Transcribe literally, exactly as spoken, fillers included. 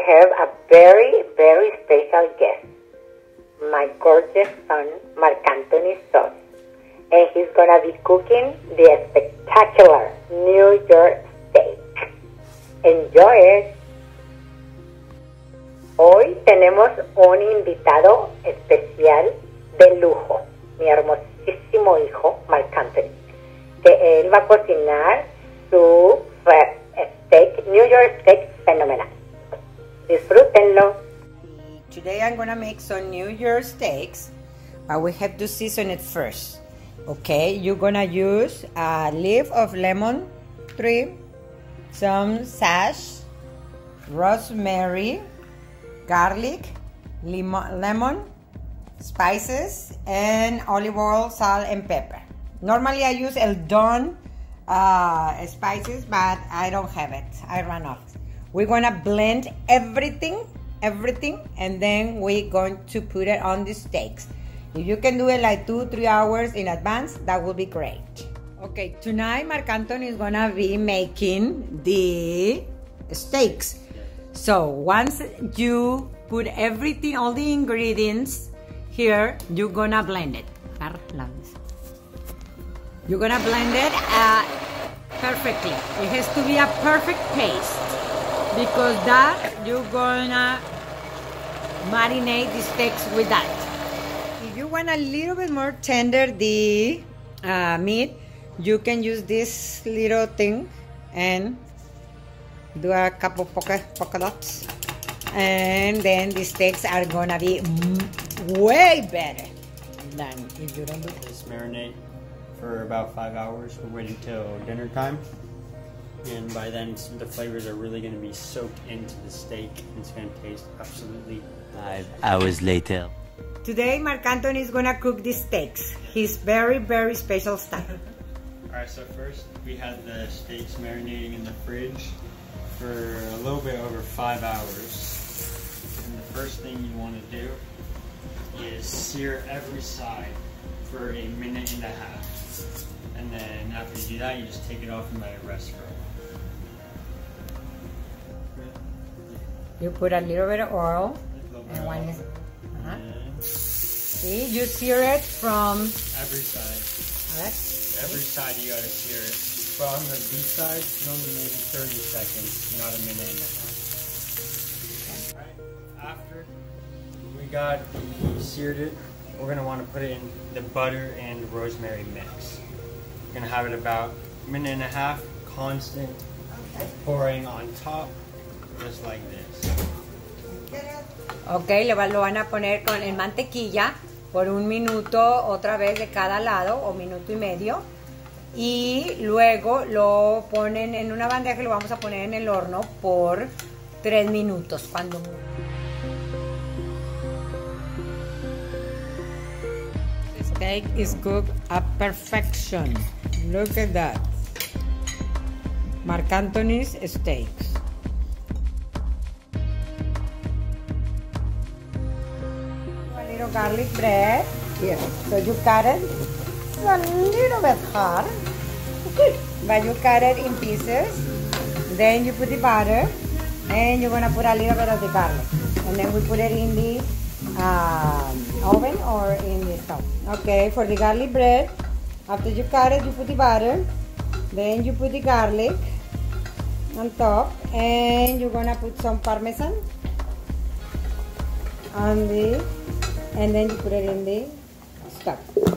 have a very, very special guest. My gorgeous son, Marc Anthony Sos. And he's gonna be cooking the spectacular New York steak. Enjoy it. Hoy tenemos un invitado especial de lujo, mi hermosísimo hijo, Marc Anthony, que él va a cocinar su steak, New York steak fenomenal. Disfrútenlo. Today I'm gonna make some New York steaks, but we have to season it first. Okay, you're gonna use a leaf of lemon tree, some sage, rosemary, garlic, lemon, lemon, spices, and olive oil, salt, and pepper. Normally I use El Don uh, spices, but I don't have it. I ran off. We're gonna blend everything, everything, and then we're going to put it on the steaks. If you can do it like two, three hours in advance, that would be great. Okay, tonight Marc Anthony is gonna be making the steaks. So once you put everything, all the ingredients here, you're gonna blend it. You're gonna blend it uh, perfectly. It has to be a perfect paste, because that you're gonna marinate the steaks with that. If you want a little bit more tender the uh, meat, you can use this little thing and do a couple polka, polka dots, and then the steaks are gonna be way better than if you don't do this. Marinate for about five hours. We're waiting till dinner time, and by then the flavors are really gonna be soaked into the steak, and it's gonna taste absolutely five hours later. Today Marc Anthony is gonna cook the steaks, his very very special style. Alright, so first we had the steaks marinating in the fridge for a little bit over five hours. And the first thing you want to do is sear every side for a minute and a half. And then after you do that, you just take it off and let it rest for a while. You put a little bit of oil, and one is, uh-huh. See, you sear it from every side. Right. Every side you gotta sear it. But on the beef side, you only maybe thirty seconds, not a minute and a half. Right. After we got the seared it, we're gonna want to put it in the butter and rosemary mix. We're gonna have it about a minute and a half, constant, pouring on top, just like this. Ok, lo van a poner con en mantequilla por un minuto otra vez de cada lado, o minuto y medio, y luego lo ponen en una bandeja y lo vamos a poner en el horno por tres minutos cuando the steak is cooked at perfection. Look at that. Marc Anthony's steaks. Garlic bread here, so you cut it. It's a little bit hard, but you cut it in pieces. Then you put the butter, and you're gonna put a little bit of the garlic, and then we put it in the um, oven or in the stove. Okay, for the garlic bread, after you cut it, you put the butter, then you put the garlic on top, and you're gonna put some parmesan on the. And then you put it in the stuff.